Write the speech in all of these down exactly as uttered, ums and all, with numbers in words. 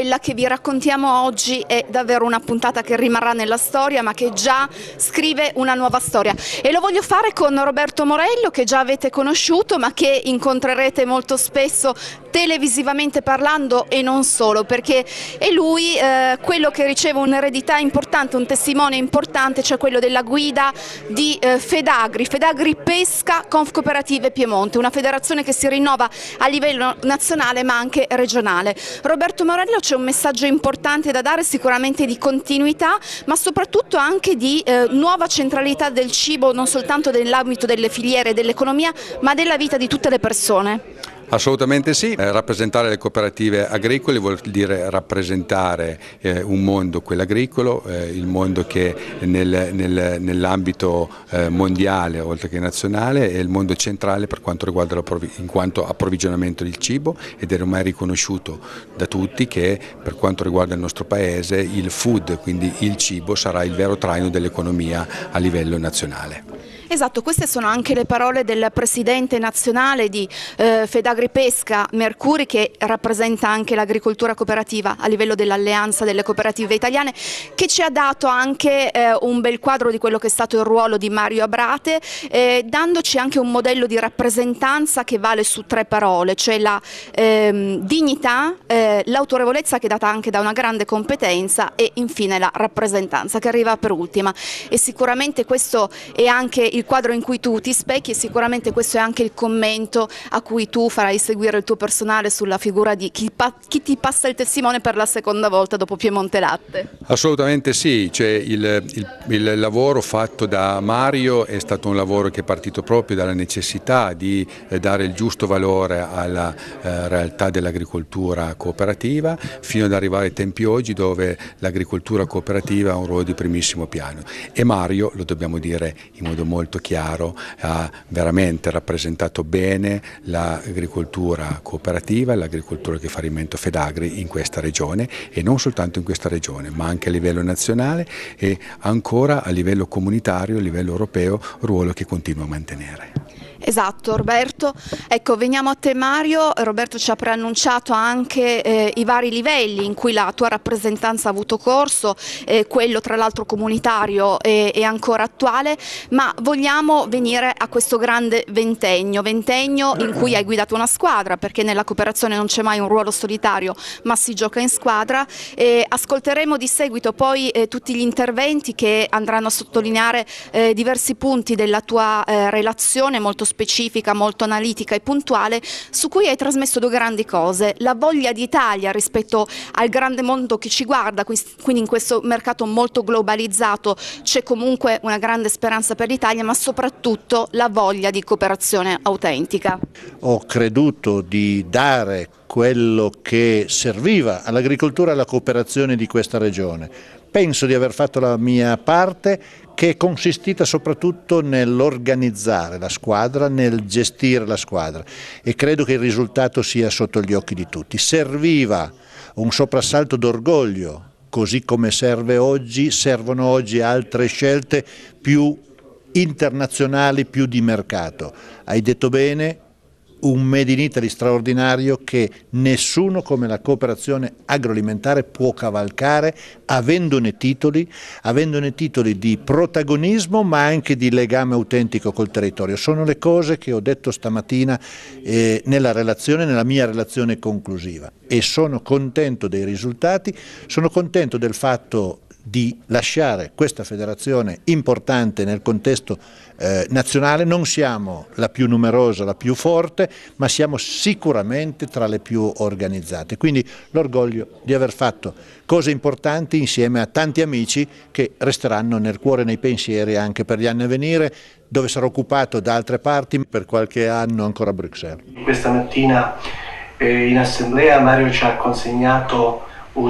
quella che vi raccontiamo oggi è davvero una puntata che rimarrà nella storia, ma che già scrive una nuova storia. E lo voglio fare con Roberto Morello, che già avete conosciuto, ma che incontrerete molto spesso televisivamente parlando e non solo, perché è lui eh, quello che riceve un'eredità importante, un testimone importante, cioè quello della guida di eh, Fedagri, Fedagri Pesca Confcooperative Piemonte, una federazione che si rinnova a livello nazionale ma anche regionale. Roberto Morello, c'è un messaggio importante da dare, sicuramente di continuità, ma soprattutto anche di eh, nuova centralità del cibo, non soltanto nell'ambito delle filiere e dell'economia, ma della vita di tutte le persone. Assolutamente sì, eh, rappresentare le cooperative agricole vuol dire rappresentare eh, un mondo, quello agricolo, eh, il mondo che nel, nel, nell'ambito eh, mondiale oltre che nazionale è il mondo centrale per quanto riguarda in quanto approvvigionamento del cibo, ed è ormai riconosciuto da tutti che per quanto riguarda il nostro paese il food, quindi il cibo, sarà il vero traino dell'economia a livello nazionale. Esatto, queste sono anche le parole del presidente nazionale di eh, Fedagri Pesca Mercuri, che rappresenta anche l'agricoltura cooperativa a livello dell'alleanza delle cooperative italiane, che ci ha dato anche eh, un bel quadro di quello che è stato il ruolo di Mario Abrate, eh, dandoci anche un modello di rappresentanza che vale su tre parole, cioè la ehm, dignità, eh, l'autorevolezza, che è data anche da una grande competenza, e infine la rappresentanza, che arriva per ultima. E sicuramente questo è anche il il quadro in cui tu ti specchi, e sicuramente questo è anche il commento a cui tu farai seguire il tuo personale sulla figura di chi, chi ti passa il testimone per la seconda volta dopo Piemonte Latte. Assolutamente sì, cioè il, il, il lavoro fatto da Mario è stato un lavoro che è partito proprio dalla necessità di dare il giusto valore alla eh, realtà dell'agricoltura cooperativa, fino ad arrivare ai tempi oggi dove l'agricoltura cooperativa ha un ruolo di primissimo piano, e Mario, lo dobbiamo dire in modo molto chiaro, ha veramente rappresentato bene l'agricoltura cooperativa, l'agricoltura che fa riferimento Fedagri in questa regione, e non soltanto in questa regione ma anche a livello nazionale e ancora a livello comunitario, a livello europeo, ruolo che continua a mantenere. Esatto, Roberto. Ecco, veniamo a te Mario. Roberto ci ha preannunciato anche eh, i vari livelli in cui la tua rappresentanza ha avuto corso, eh, quello tra l'altro comunitario è, è ancora attuale, ma vogliamo venire a questo grande ventennio, ventennio in cui hai guidato una squadra, perché nella cooperazione non c'è mai un ruolo solitario ma si gioca in squadra. E ascolteremo di seguito poi eh, tutti gli interventi che andranno a sottolineare eh, diversi punti della tua eh, relazione molto specifica, molto analitica e puntuale, su cui hai trasmesso due grandi cose: la voglia di Italia rispetto al grande mondo che ci guarda, quindi in questo mercato molto globalizzato c'è comunque una grande speranza per l'Italia, ma soprattutto la voglia di cooperazione autentica. Ho creduto di dare quello che serviva all'agricoltura e alla cooperazione di questa regione. Penso di aver fatto la mia parte, che è consistita soprattutto nell'organizzare la squadra, nel gestire la squadra, e credo che il risultato sia sotto gli occhi di tutti. Serviva un soprassalto d'orgoglio, così come serve oggi, servono oggi altre scelte più internazionali, più di mercato. Hai detto bene, un Made in Italy straordinario che nessuno come la cooperazione agroalimentare può cavalcare, avendone titoli, avendone titoli di protagonismo ma anche di legame autentico col territorio. Sono le cose che ho detto stamattina eh, nella relazione, nella mia relazione conclusiva, e sono contento dei risultati, sono contento del fatto di lasciare questa federazione importante nel contesto eh, nazionale. Non siamo la più numerosa, la più forte, ma siamo sicuramente tra le più organizzate, quindi l'orgoglio di aver fatto cose importanti insieme a tanti amici che resteranno nel cuore e nei pensieri anche per gli anni a venire, dove sarò occupato da altre parti per qualche anno ancora a Bruxelles. Questa mattina eh, in assemblea Mario ci ha consegnato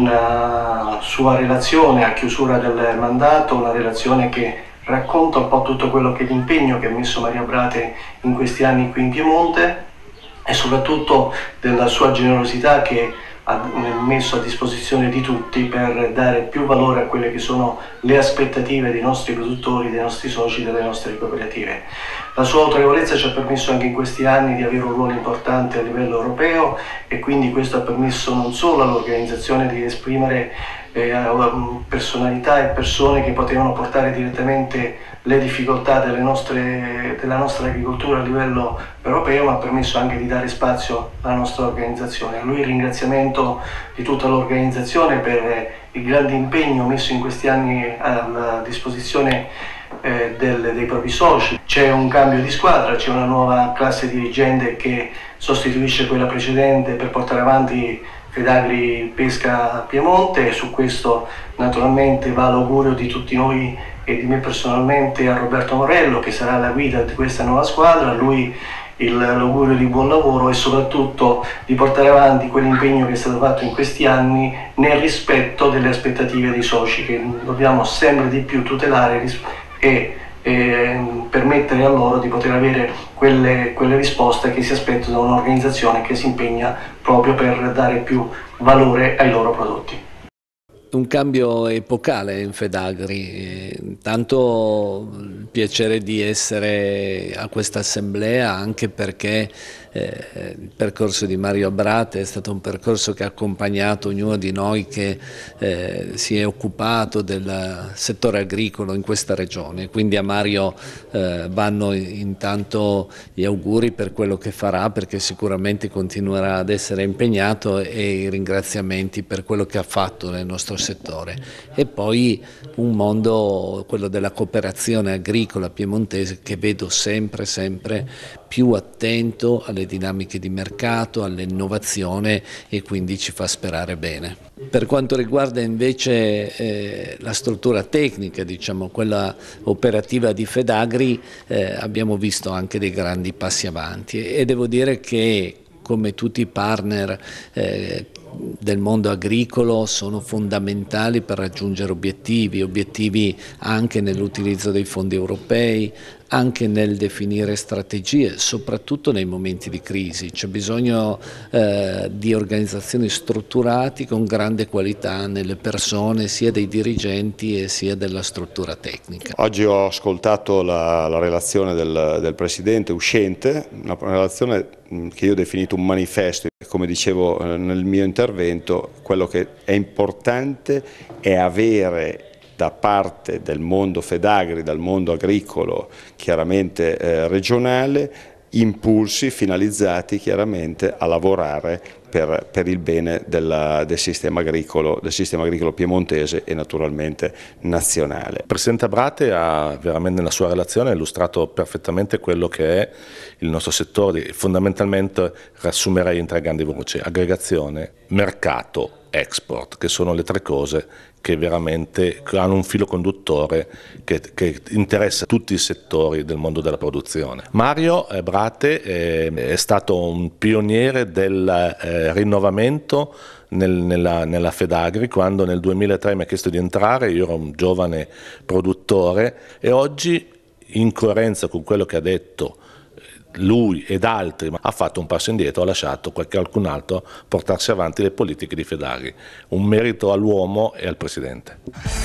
una sua relazione a chiusura del mandato, una relazione che racconta un po' tutto quello che è l'impegno che ha messo Mario Abrate in questi anni qui in Piemonte, e soprattutto della sua generosità che messo a disposizione di tutti per dare più valore a quelle che sono le aspettative dei nostri produttori, dei nostri soci, delle nostre cooperative. La sua autorevolezza ci ha permesso anche in questi anni di avere un ruolo importante a livello europeo e quindi questo ha permesso non solo all'organizzazione di esprimere eh, personalità e persone che potevano portare direttamente le difficoltà delle nostre, della nostra agricoltura a livello europeo, ma ha permesso anche di dare spazio alla nostra organizzazione. A lui il ringraziamento di tutta l'organizzazione per il grande impegno messo in questi anni a disposizione eh, del, dei propri soci. C'è un cambio di squadra, c'è una nuova classe dirigente che sostituisce quella precedente per portare avanti Fedagri Pesca Piemonte e su questo naturalmente va l'augurio di tutti noi e di me personalmente a Roberto Morello, che sarà la guida di questa nuova squadra. A lui l'augurio di buon lavoro e soprattutto di portare avanti quell'impegno che è stato fatto in questi anni nel rispetto delle aspettative dei soci, che dobbiamo sempre di più tutelare e e permettere a loro di poter avere quelle, quelle risposte che si aspettano da un'organizzazione che si impegna proprio per dare più valore ai loro prodotti. Un cambio epocale in Fedagri, intanto il piacere di essere a questa assemblea anche perché eh, il percorso di Mario Abrate è stato un percorso che ha accompagnato ognuno di noi che eh, si è occupato del settore agricolo in questa regione, quindi a Mario eh, vanno intanto gli auguri per quello che farà, perché sicuramente continuerà ad essere impegnato, e i ringraziamenti per quello che ha fatto nel nostro settore. E poi un mondo, quello della cooperazione agricola piemontese, che vedo sempre sempre più attento alle dinamiche di mercato, all'innovazione, e quindi ci fa sperare bene. Per quanto riguarda invece eh, la struttura tecnica, diciamo quella operativa di Fedagri, eh, abbiamo visto anche dei grandi passi avanti, e devo dire che come tutti i partner eh, del mondo agricolo sono fondamentali per raggiungere obiettivi, obiettivi anche nell'utilizzo dei fondi europei, anche nel definire strategie, soprattutto nei momenti di crisi. C'è bisogno eh, di organizzazioni strutturate con grande qualità nelle persone, sia dei dirigenti e sia della struttura tecnica. Oggi ho ascoltato la, la relazione del, del Presidente uscente, una relazione che io ho definito un manifesto. Come dicevo nel mio intervento, quello che è importante è avere da parte del mondo Fedagri, dal mondo agricolo chiaramente eh, regionale, impulsi finalizzati chiaramente a lavorare per, per il bene della, del, sistema agricolo, del sistema agricolo piemontese e naturalmente nazionale. Il Presidente Abrate ha veramente nella sua relazione illustrato perfettamente quello che è il nostro settore, fondamentalmente riassumerei in tre grandi voci: aggregazione, mercato, export, che sono le tre cose che veramente hanno un filo conduttore che, che interessa tutti i settori del mondo della produzione. Mario Abrate è, è stato un pioniere del eh, rinnovamento nel, nella, nella Fedagri. Quando nel duemilatré mi ha chiesto di entrare, io ero un giovane produttore, e oggi, in coerenza con quello che ha detto lui ed altri, ma ha fatto un passo indietro, ha lasciato qualcun altro portarsi avanti le politiche di Fedagri. Un merito all'uomo e al Presidente.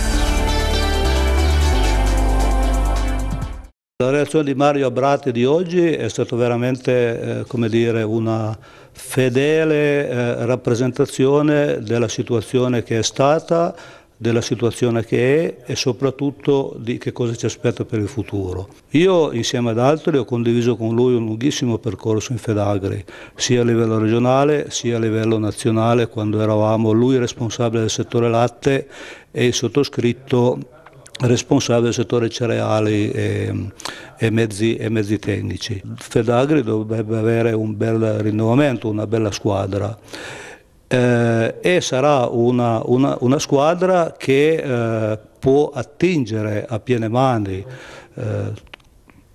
La reazione di Mario Abrate di oggi è stata veramente eh, come dire, una fedele eh, rappresentazione della situazione che è stata, della situazione che è e soprattutto di che cosa ci aspetta per il futuro. Io insieme ad altri ho condiviso con lui un lunghissimo percorso in Fedagri, sia a livello regionale sia a livello nazionale, quando eravamo lui responsabile del settore latte e il sottoscritto responsabile del settore cereali e, e, mezzi, e mezzi tecnici. Fedagri dovrebbe avere un bel rinnovamento, una bella squadra. Eh, e sarà una, una, una squadra che eh, può attingere a piene mani eh,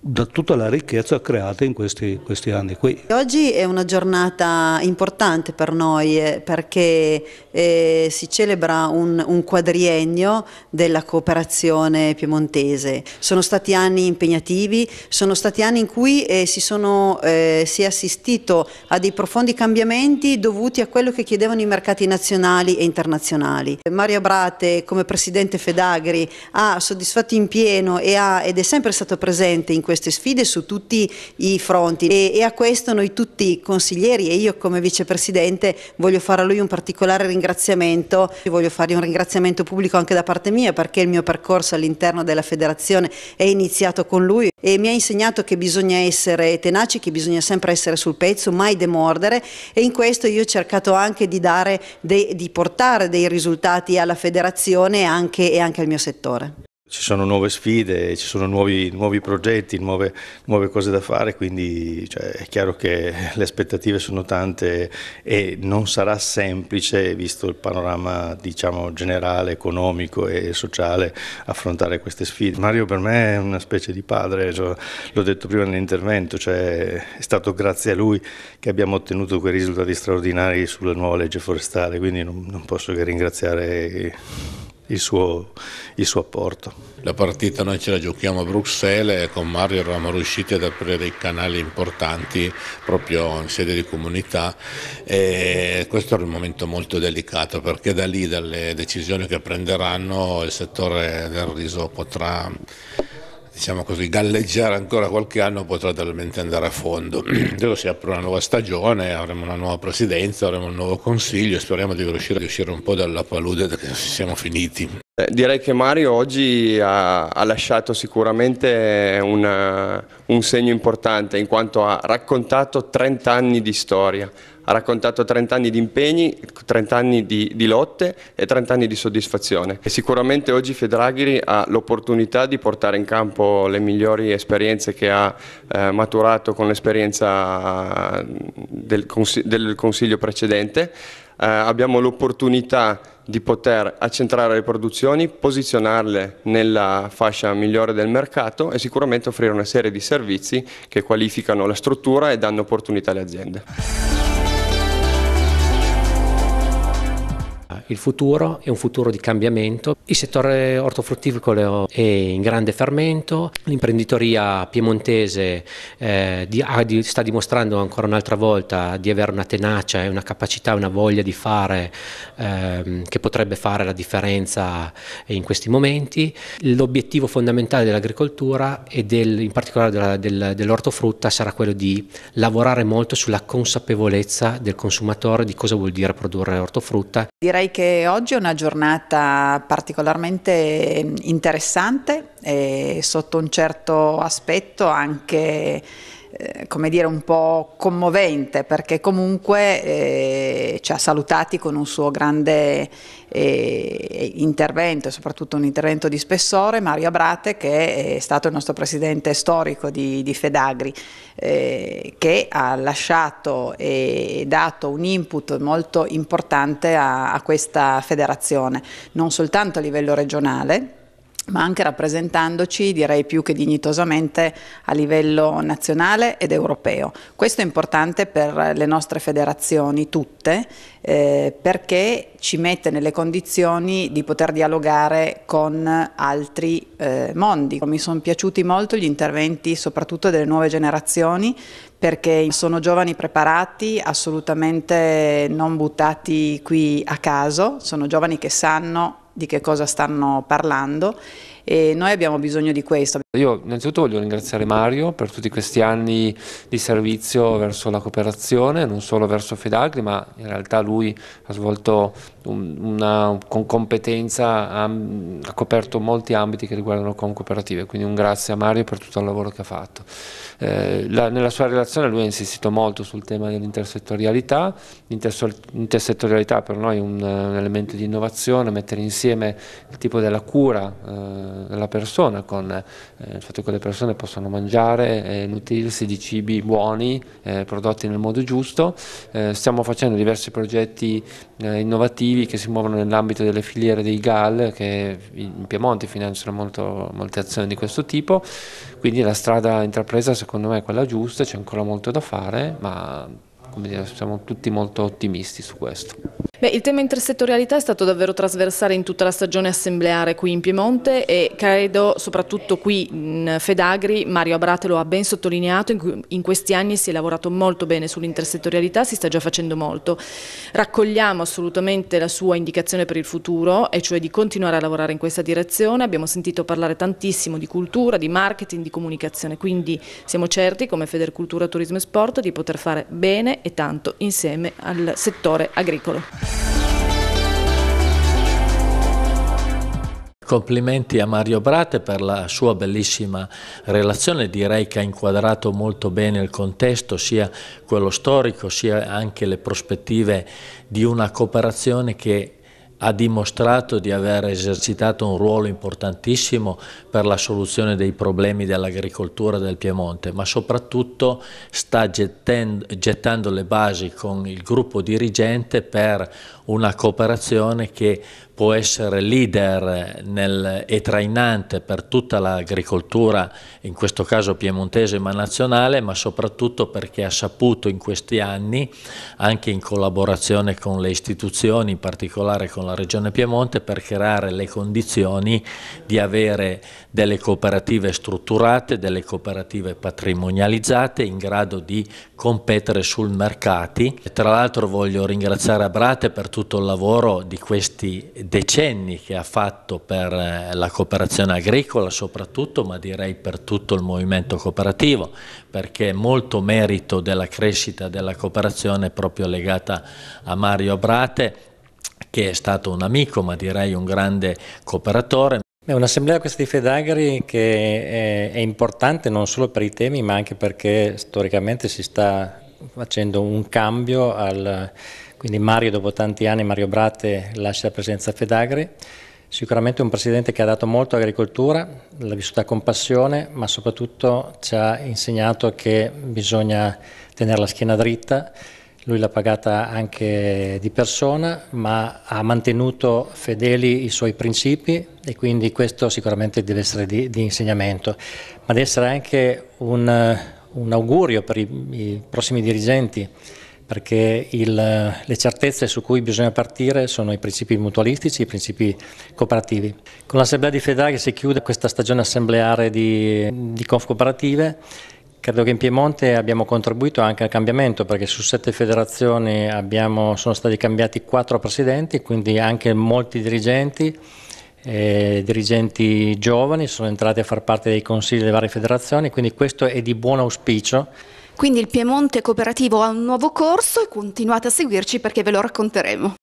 da tutta la ricchezza creata in questi, questi anni qui. Oggi è una giornata importante per noi eh, perché eh, si celebra un, un quadriennio della cooperazione piemontese. Sono stati anni impegnativi, sono stati anni in cui eh, si, sono, eh, si è assistito a dei profondi cambiamenti dovuti a quello che chiedevano i mercati nazionali e internazionali. Mario Abrate come Presidente Fedagri ha soddisfatto in pieno e ha, ed è sempre stato presente in queste sfide su tutti i fronti e, e a questo noi tutti consiglieri e io come vicepresidente voglio fare a lui un particolare ringraziamento, voglio fargli un ringraziamento pubblico anche da parte mia perché il mio percorso all'interno della federazione è iniziato con lui e mi ha insegnato che bisogna essere tenaci, che bisogna sempre essere sul pezzo, mai demordere e in questo io ho cercato anche di, dare dei, di portare dei risultati alla federazione e anche, e anche al mio settore. Ci sono nuove sfide, ci sono nuovi, nuovi progetti, nuove, nuove cose da fare, quindi cioè, è chiaro che le aspettative sono tante e non sarà semplice, visto il panorama diciamo, generale, economico e sociale, affrontare queste sfide. Mario per me è una specie di padre, cioè, l'ho detto prima nell'intervento, cioè, è stato grazie a lui che abbiamo ottenuto quei risultati straordinari sulla nuova legge forestale, quindi non, non posso che ringraziare Il suo, il suo apporto. La partita noi ce la giochiamo a Bruxelles e con Mario eravamo riusciti ad aprire dei canali importanti proprio in sede di comunità e questo era un momento molto delicato perché da lì, dalle decisioni che prenderanno, il settore del riso potrà diciamo così, galleggiare ancora qualche anno, potrà talmente andare a fondo. Credo si apre una nuova stagione, avremo una nuova presidenza, avremo un nuovo consiglio e speriamo di riuscire a uscire un po' dalla palude che siamo finiti. Eh, direi che Mario oggi ha, ha lasciato sicuramente una, un segno importante in quanto ha raccontato trenta anni di storia. Ha raccontato trenta anni di impegni, trenta anni di, di lotte e trenta anni di soddisfazione. E sicuramente oggi Fedagri ha l'opportunità di portare in campo le migliori esperienze che ha eh, maturato con l'esperienza del, del Consiglio precedente. Eh, abbiamo l'opportunità di poter accentrare le produzioni, posizionarle nella fascia migliore del mercato e sicuramente offrire una serie di servizi che qualificano la struttura e danno opportunità alle aziende. Il futuro è un futuro di cambiamento, il settore ortofrutticolo è in grande fermento, l'imprenditoria piemontese eh, di, ha, di, sta dimostrando ancora un'altra volta di avere una tenacia e una capacità, una voglia di fare eh, che potrebbe fare la differenza in questi momenti. L'obiettivo fondamentale dell'agricoltura e del, in particolare della, del, dell'ortofrutta sarà quello di lavorare molto sulla consapevolezza del consumatore di cosa vuol dire produrre ortofrutta. Direi che oggi è una giornata particolarmente interessante e sotto un certo aspetto anche eh, come dire un po' commovente perché comunque eh, ci ha salutati con un suo grande eh, intervento e soprattutto un intervento di spessore, Mario Abrate, che è stato il nostro presidente storico di, di Fedagri, eh, che ha lasciato e dato un input molto importante a, a questa federazione, non soltanto a livello regionale, ma anche rappresentandoci, direi più che dignitosamente, a livello nazionale ed europeo. Questo è importante per le nostre federazioni tutte, eh, perché ci mette nelle condizioni di poter dialogare con altri eh, mondi. Mi sono piaciuti molto gli interventi soprattutto delle nuove generazioni, perché sono giovani preparati, assolutamente non buttati qui a caso, sono giovani che sanno di che cosa stanno parlando e noi abbiamo bisogno di questo. Io innanzitutto voglio ringraziare Mario per tutti questi anni di servizio verso la cooperazione, non solo verso Fedagri, ma in realtà lui ha svolto un, una, con competenza, ha, ha coperto molti ambiti che riguardano con cooperative, quindi un grazie a Mario per tutto il lavoro che ha fatto. Eh, la, nella sua relazione lui ha insistito molto sul tema dell'intersettorialità. L'intersettorialità per noi è un, un elemento di innovazione, mettere insieme il tipo della cura eh, della persona, con eh, il fatto che le persone possano mangiare e nutrirsi di cibi buoni, eh, prodotti nel modo giusto. Eh, stiamo facendo diversi progetti eh, innovativi che si muovono nell'ambito delle filiere dei G A L, che in Piemonte finanziano molto, molte azioni di questo tipo, quindi la strada intrapresa secondo me è quella giusta, c'è ancora molto da fare, ma come dire, siamo tutti molto ottimisti su questo. Beh, il tema intersettorialità è stato davvero trasversale in tutta la stagione assembleare qui in Piemonte e credo soprattutto qui in Fedagri, Mario Abrate lo ha ben sottolineato, in, in questi anni si è lavorato molto bene sull'intersettorialità, si sta già facendo molto. Raccogliamo assolutamente la sua indicazione per il futuro, e cioè di continuare a lavorare in questa direzione. Abbiamo sentito parlare tantissimo di cultura, di marketing, di comunicazione, quindi siamo certi come Federcultura, Turismo e Sport di poter fare bene e tanto insieme al settore agricolo. Complimenti a Mario Abrate per la sua bellissima relazione, direi che ha inquadrato molto bene il contesto, sia quello storico sia anche le prospettive di una cooperazione che ha dimostrato di aver esercitato un ruolo importantissimo per la soluzione dei problemi dell'agricoltura del Piemonte, ma soprattutto sta gettando, gettando le basi con il gruppo dirigente per una cooperazione che può essere leader nel, e trainante per tutta l'agricoltura, in questo caso piemontese ma nazionale, ma soprattutto perché ha saputo in questi anni, anche in collaborazione con le istituzioni, in particolare con la Regione Piemonte, per creare le condizioni di avere delle cooperative strutturate, delle cooperative patrimonializzate in grado di competere sul mercati. E tra l'altro voglio ringraziare Abrate per tutto il lavoro di questi decenni che ha fatto per la cooperazione agricola soprattutto, ma direi per tutto il movimento cooperativo, perché molto merito della crescita della cooperazione è proprio legata a Mario Abrate, che è stato un amico ma direi un grande cooperatore. È un'assemblea questa di Fedagri che è, è importante non solo per i temi ma anche perché storicamente si sta facendo un cambio, al, quindi Mario dopo tanti anni, Mario Abrate lascia la presidenza a Fedagri, sicuramente un presidente che ha dato molto all'agricoltura, l'ha vissuta con passione ma soprattutto ci ha insegnato che bisogna tenere la schiena dritta. Lui l'ha pagata anche di persona, ma ha mantenuto fedeli i suoi principi e quindi questo sicuramente deve essere di, di insegnamento, ma deve essere anche un, un augurio per i, i prossimi dirigenti, perché il, le certezze su cui bisogna partire sono i principi mutualistici, i principi cooperativi. Con l'Assemblea di Fedagri si chiude questa stagione assembleare di, di Confcooperative. Credo che in Piemonte abbiamo contribuito anche al cambiamento, perché su sette federazioni abbiamo, sono stati cambiati quattro presidenti, quindi anche molti dirigenti, eh, dirigenti giovani sono entrati a far parte dei consigli delle varie federazioni, quindi questo è di buon auspicio. Quindi il Piemonte Cooperativo ha un nuovo corso e continuate a seguirci perché ve lo racconteremo.